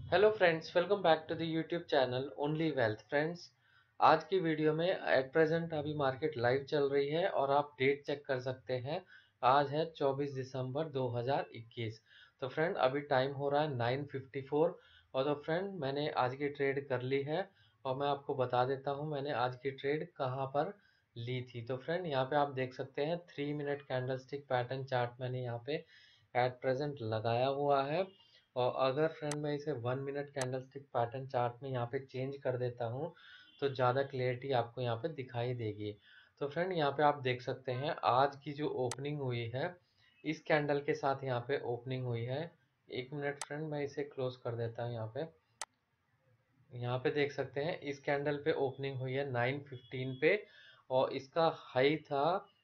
Hello friends, welcome back to the YouTube channel only wealth. Friends, आज की video में at present अभी market live चल रही है और आप डेट चेक कर सकते हैं। आज है 24 दिसंबर 2021। तो फ्रेंड, अभी टाइम हो रहा है 9:54 और तो फ्रेंड मैंने आज की ट्रेड कर ली है और मैं आपको बता देता हूँ मैंने आज की ट्रेड कहाँ पर ली थी। तो फ्रेंड, यहाँ पे आप देख सकते हैं 3 मिनट कैंडलस्टिक पैटर्न चार्ट मैंने यहाँ पे एट प्रेजेंट लगाया हुआ है। और अगर फ्रेंड मैं इसे 1 मिनट कैंडलस्टिक पैटर्न चार्ट में यहाँ पे चेंज कर देता हूँ तो ज़्यादा क्लियरिटी आपको यहाँ पे दिखाई देगी। तो फ्रेंड, यहाँ पे आप देख सकते हैं आज की जो ओपनिंग हुई है इस कैंडल के साथ यहाँ पे ओपनिंग हुई है। 1 मिनट फ्रेंड, मैं इसे क्लोज कर देता हूँ। यहाँ पे देख सकते हैं इस कैंडल पे ओपनिंग हुई है 9:15 पे और इसका हाई था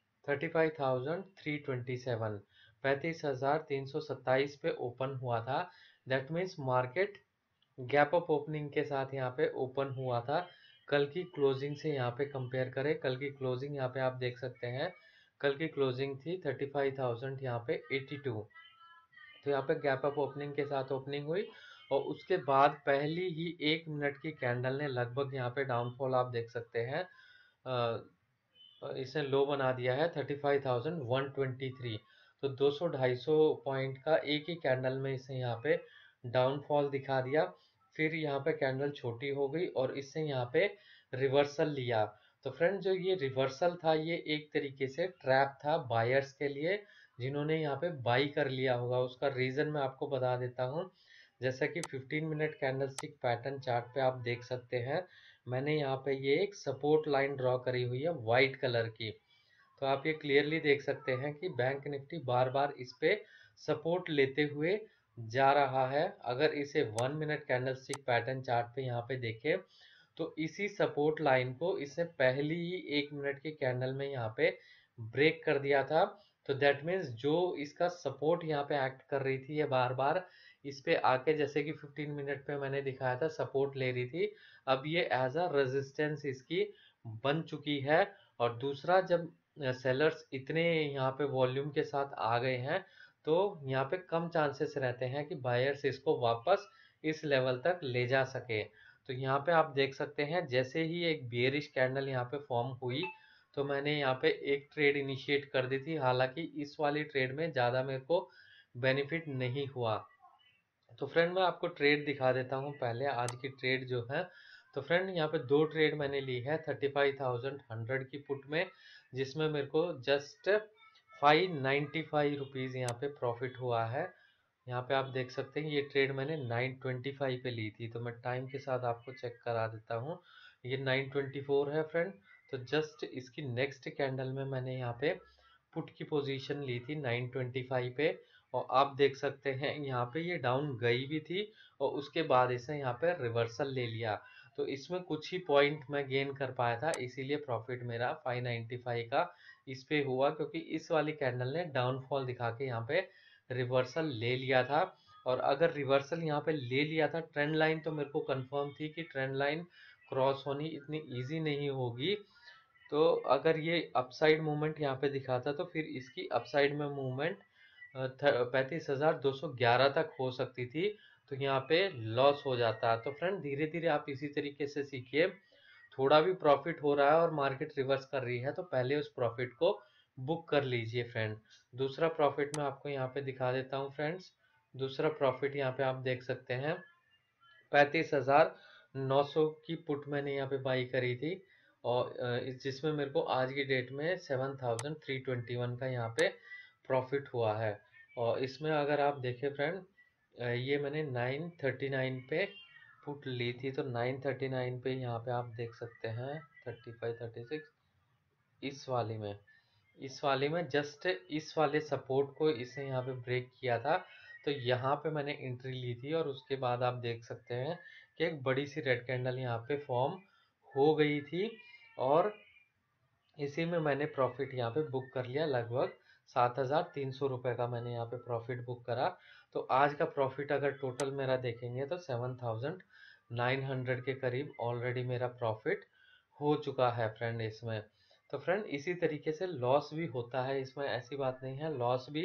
35,327, 35,327 पे ओपन हुआ था। That means market gap up opening के साथ यहाँ पे ओपन हुआ था। कल की क्लोजिंग से यहाँ पे कंपेयर करें, कल की क्लोजिंग यहाँ पे आप देख सकते हैं। कल की क्लोजिंग थी 35,000 यहाँ पे 82। तो यहाँ पे गैप अप ओपनिंग के साथ ओपनिंग हुई और उसके बाद पहली ही 1 मिनट की कैंडल ने लगभग यहाँ पे डाउनफॉल आप देख सकते हैं। इसने लो बना दिया है 35,123। तो 200-250 पॉइंट का एक ही कैंडल में इसने यहाँ पे डाउनफॉल दिखा दिया। फिर यहाँ पे कैंडल छोटी हो गई और इससे यहाँ पे रिवर्सल लिया। तो फ्रेंड, जो ये रिवर्सल था ये एक तरीके से ट्रैप था बायर्स के लिए जिन्होंने यहाँ पे बाई कर लिया होगा। उसका रीजन मैं आपको बता देता हूँ। जैसा कि 15 मिनट कैंडलस्टिक पैटर्न चार्ट पे आप देख सकते हैं, मैंने यहाँ पे ये एक सपोर्ट लाइन ड्रॉ करी हुई है वाइट कलर की। तो आप ये क्लियरली देख सकते हैं कि बैंक निफ्टी बार बार इस पे सपोर्ट लेते हुए जा रहा है। अगर इसे 1 मिनट कैंडलस्टिक पैटर्न चार्ट पे यहाँ पे देखें तो इसी सपोर्ट लाइन को इसने पहली ही 1 मिनट की कैंडल में यहाँ पे ब्रेक कर दिया था। तो दैट मीन्स जो इसका सपोर्ट यहाँ पे एक्ट कर रही थी ये बार बार इस पे आके, जैसे कि 15 मिनट पे मैंने दिखाया था सपोर्ट ले रही थी, अब ये एज अ रेजिस्टेंस इसकी बन चुकी है। और दूसरा, जब सेलर्स इतने यहाँ पे वॉल्यूम के साथ आ गए हैं तो यहाँ पे कम चांसेस रहते हैं कि बायर्स इसको वापस इस लेवल तक ले जा सके। तो यहाँ पे आप देख सकते हैं जैसे ही एक बेयरिश कैंडल यहाँ पे फॉर्म हुई तो मैंने यहाँ पे एक ट्रेड इनिशिएट कर दी थी। हालांकि इस वाली ट्रेड में ज़्यादा मेरे को बेनिफिट नहीं हुआ। तो फ्रेंड, मैं आपको ट्रेड दिखा देता हूँ पहले आज की ट्रेड जो है। तो फ्रेंड, यहाँ पे दो ट्रेड मैंने ली है 35,100 की पुट में, जिसमें मेरे को जस्ट 595 रुपीज़ यहाँ पे प्रॉफिट हुआ है। यहाँ पे आप देख सकते हैं ये ट्रेड मैंने 925 पे ली थी। तो मैं टाइम के साथ आपको चेक करा देता हूँ। ये 924 है फ्रेंड। तो जस्ट इसकी नेक्स्ट कैंडल में मैंने यहाँ पे पुट की पोजीशन ली थी 925 पे और आप देख सकते हैं यहाँ पे ये डाउन गई भी थी और उसके बाद इसे यहाँ पे रिवर्सल ले लिया। तो इसमें कुछ ही पॉइंट मैं गेन कर पाया था, इसीलिए प्रॉफिट मेरा 595 का इस पे हुआ, क्योंकि इस वाली कैंडल ने डाउनफॉल दिखा के यहाँ पे रिवर्सल ले लिया था। और अगर रिवर्सल यहाँ पे ले लिया था, ट्रेंड लाइन तो मेरे को कंफर्म थी कि ट्रेंड लाइन क्रॉस होनी इतनी इजी नहीं होगी। तो अगर ये अपसाइड मूवमेंट यहाँ पे दिखाता तो फिर इसकी अपसाइड में मूवमेंट 35,211 तक हो सकती थी। तो यहाँ पे लॉस हो जाता। तो फ्रेंड, धीरे धीरे आप इसी तरीके से सीखिए। थोड़ा भी प्रॉफिट हो रहा है और मार्केट रिवर्स कर रही है तो पहले उस प्रॉफिट को बुक कर लीजिए फ्रेंड। दूसरा प्रॉफिट मैं आपको यहाँ पे दिखा देता हूँ फ्रेंड्स। दूसरा प्रॉफिट यहाँ पे आप देख सकते हैं 35,900 की पुट मैंने यहाँ पे बाई करी थी और जिसमें मेरे को आज की डेट में 7,321 का यहाँ पे प्रॉफिट हुआ है। और इसमें अगर आप देखें फ्रेंड, ये मैंने 939 पे पुट ली थी। तो 939 पे यहाँ पे आप देख सकते हैं 35 36 इस वाले में जस्ट इस वाले सपोर्ट को इसे यहाँ पे ब्रेक किया था। तो यहाँ पे मैंने एंट्री ली थी और उसके बाद आप देख सकते हैं कि एक बड़ी सी रेड कैंडल यहाँ पे फॉर्म हो गई थी और इसी में मैंने प्रॉफिट यहाँ पे बुक कर लिया। लगभग 7,300 रुपये का मैंने यहाँ पे प्रॉफिट बुक करा। तो आज का प्रॉफिट अगर टोटल मेरा देखेंगे तो 7,900 के करीब ऑलरेडी मेरा प्रॉफिट हो चुका है फ्रेंड इसमें। तो फ्रेंड, इसी तरीके से लॉस भी होता है इसमें, ऐसी बात नहीं है, लॉस भी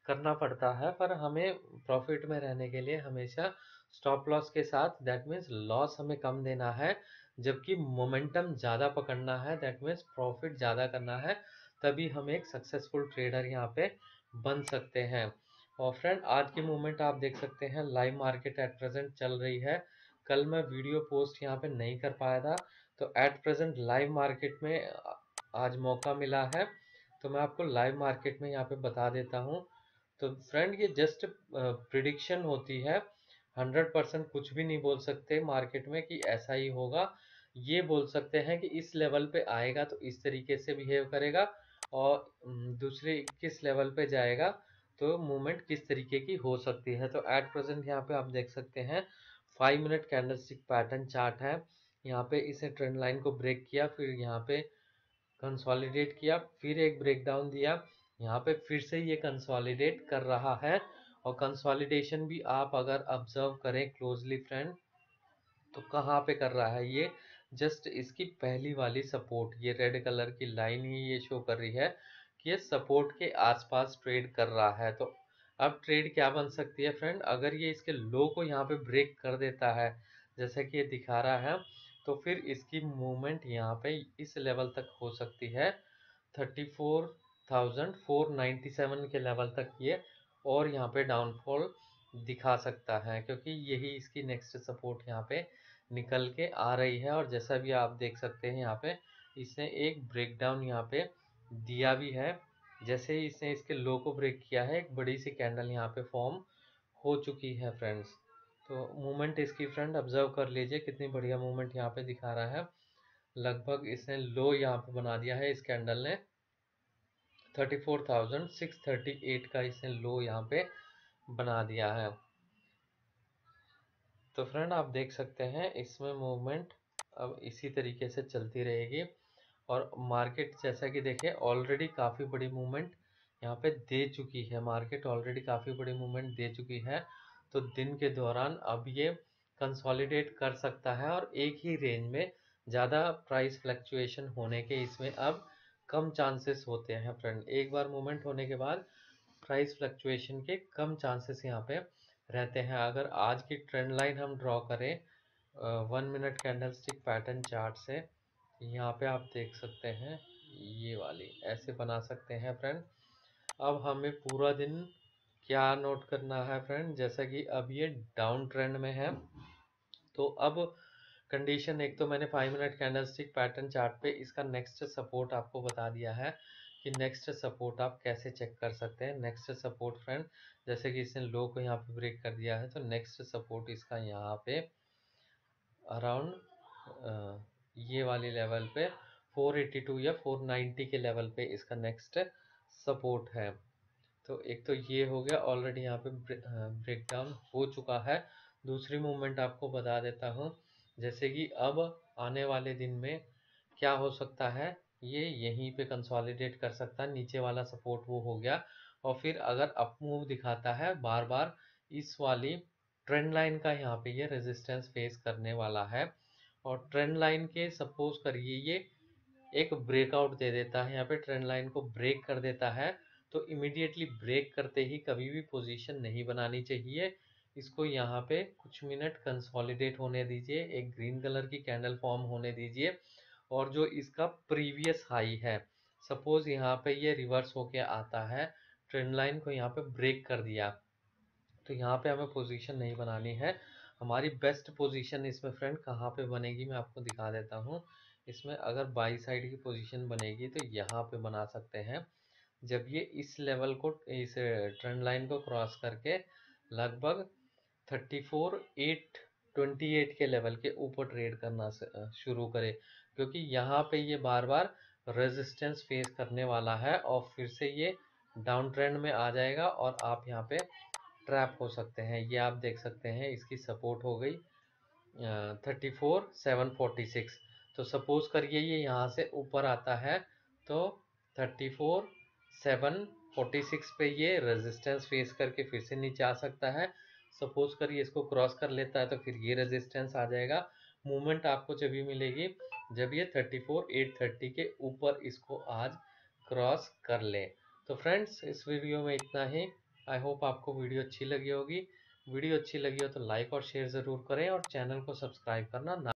करना पड़ता है, पर हमें प्रॉफिट में रहने के लिए हमेशा स्टॉप लॉस के साथ, दैट मीन्स लॉस हमें कम देना है, जबकि मोमेंटम ज़्यादा पकड़ना है, दैट मीन्स प्रॉफिट ज़्यादा करना है। तभी हम एक सक्सेसफुल ट्रेडर यहाँ पे बन सकते हैं। और फ्रेंड, आज की मूवमेंट आप देख सकते हैं, लाइव मार्केट एट प्रेजेंट चल रही है। कल मैं वीडियो पोस्ट यहाँ पे नहीं कर पाया था, तो एट प्रेजेंट लाइव मार्केट में आज मौका मिला है, तो मैं आपको लाइव मार्केट में यहाँ पे बता देता हूँ। तो फ्रेंड, ये जस्ट प्रिडिक्शन होती है, 100% कुछ भी नहीं बोल सकते मार्केट में कि ऐसा ही होगा। ये बोल सकते हैं कि इस लेवल पे आएगा तो इस तरीके से बिहेव करेगा, और दूसरे किस लेवल पे जाएगा तो मूवमेंट किस तरीके की हो सकती है। तो एट प्रेजेंट यहाँ पे आप देख सकते हैं 5 मिनट कैंडलस्टिक पैटर्न चार्ट है। यहाँ पे इसे ट्रेंड लाइन को ब्रेक किया, फिर यहाँ पे कंसोलिडेट किया, फिर एक ब्रेकडाउन दिया, यहाँ पे फिर से ये कंसोलिडेट कर रहा है। और कंसोलिडेशन भी आप अगर ऑब्जर्व करें क्लोजली फ्रेंड, तो कहाँ पे कर रहा है ये, जस्ट इसकी पहली वाली सपोर्ट, ये रेड कलर की लाइन ही ये शो कर रही है कि ये सपोर्ट के आसपास ट्रेड कर रहा है। तो अब ट्रेड क्या बन सकती है फ्रेंड, अगर ये इसके लो को यहाँ पे ब्रेक कर देता है जैसा कि ये दिखा रहा है, तो फिर इसकी मूवमेंट यहाँ पे इस लेवल तक हो सकती है, 34,497 के लेवल तक ये, और यहाँ पे डाउनफॉल दिखा सकता है, क्योंकि यही इसकी नेक्स्ट सपोर्ट यहाँ पे निकल के आ रही है। और जैसा भी आप देख सकते हैं यहाँ पे इसने एक ब्रेकडाउन यहाँ पे दिया भी है। जैसे ही इसने इसके लो को ब्रेक किया है, एक बड़ी सी कैंडल यहाँ पे फॉर्म हो चुकी है फ्रेंड्स। तो मूवमेंट इसकी फ्रेंड ऑब्जर्व कर लीजिए, कितनी बढ़िया मूवमेंट यहाँ पे दिखा रहा है। लगभग इसने लो यहाँ पे बना दिया है, इस कैंडल ने 34,638 का इसने लो यहाँ पे बना दिया है। तो फ्रेंड, आप देख सकते हैं इसमें मूवमेंट अब इसी तरीके से चलती रहेगी। और मार्केट जैसा कि देखिए ऑलरेडी काफ़ी बड़ी मूवमेंट यहाँ पे दे चुकी है, मार्केट ऑलरेडी काफ़ी बड़ी मूवमेंट दे चुकी है। तो दिन के दौरान अब ये कंसोलिडेट कर सकता है, और एक ही रेंज में ज़्यादा प्राइस फ्लक्चुएशन होने के इसमें अब कम चांसेस होते हैं फ्रेंड। एक बार मूवमेंट होने के बाद प्राइस फ्लक्चुएशन के कम चांसेस यहाँ पे रहते हैं। अगर आज की ट्रेंड लाइन हम ड्रॉ करें 1 मिनट कैंडलस्टिक पैटर्न चार्ट से, यहाँ पे आप देख सकते हैं ये वाली ऐसे बना सकते हैं फ्रेंड। अब हमें पूरा दिन क्या नोट करना है फ्रेंड, जैसा कि अब ये डाउन ट्रेंड में है, तो अब कंडीशन, एक तो मैंने 5 मिनट कैंडलस्टिक पैटर्न चार्ट पे इसका नेक्स्ट सपोर्ट आपको बता दिया है कि नेक्स्ट सपोर्ट आप कैसे चेक कर सकते हैं। नेक्स्ट सपोर्ट फ्रेंड, जैसे कि इसने लो को यहाँ पे ब्रेक कर दिया है, तो नेक्स्ट सपोर्ट इसका यहाँ पे अराउंड ये वाली लेवल पे 482 या 490 के लेवल पे इसका नेक्स्ट सपोर्ट है। तो एक तो ये हो गया, ऑलरेडी यहाँ पे ब्रेकडाउन हो चुका है। दूसरी मूवमेंट आपको बता देता हूँ, जैसे कि अब आने वाले दिन में क्या हो सकता है, ये यहीं पे कंसोलिडेट कर सकता है, नीचे वाला सपोर्ट वो हो गया, और फिर अगर अप मूव दिखाता है बार बार, इस वाली ट्रेंड लाइन का यहाँ पे ये रेजिस्टेंस फेस करने वाला है। और ट्रेंड लाइन के सपोज करिए ये एक ब्रेकआउट दे देता है, यहाँ पे ट्रेंड लाइन को ब्रेक कर देता है, तो इमीडिएटली ब्रेक करते ही कभी भी पोजीशन नहीं बनानी चाहिए। इसको यहाँ पे कुछ मिनट कंसोलिडेट होने दीजिए, एक ग्रीन कलर की कैंडल फॉर्म होने दीजिए, और जो इसका प्रीवियस हाई है, सपोज यहाँ पे ये रिवर्स होके आता है, ट्रेंड लाइन को यहाँ पे ब्रेक कर दिया, तो यहाँ पे हमें पोजीशन नहीं बनानी है। हमारी बेस्ट पोजीशन इसमें फ्रेंड कहाँ पे बनेगी, मैं आपको दिखा देता हूँ। इसमें अगर बाई साइड की पोजीशन बनेगी तो यहाँ पे बना सकते हैं, जब ये इस लेवल को, इस ट्रेंड लाइन को क्रॉस करके लगभग 34,828 के लेवल के ऊपर ट्रेड करना शुरू करे, क्योंकि यहाँ पे ये बार बार रेजिस्टेंस फेस करने वाला है, और फिर से ये डाउन ट्रेंड में आ जाएगा और आप यहाँ पे ट्रैप हो सकते हैं। ये आप देख सकते हैं इसकी सपोर्ट हो गई 34,746। तो सपोज करिए ये यहाँ से ऊपर आता है, तो 34,746 पे ये रेजिस्टेंस फेस करके फिर से नीचे आ सकता है। सपोज करिए इसको क्रॉस कर लेता है, तो फिर ये रेजिस्टेंस आ जाएगा। मूवमेंट आपको जब भी मिलेगी जब ये 34,830 के ऊपर इसको आज क्रॉस कर ले। तो फ्रेंड्स, इस वीडियो में इतना ही। आई होप आपको वीडियो अच्छी लगी होगी। वीडियो अच्छी लगी हो तो लाइक और शेयर ज़रूर करें और चैनल को सब्सक्राइब करना ना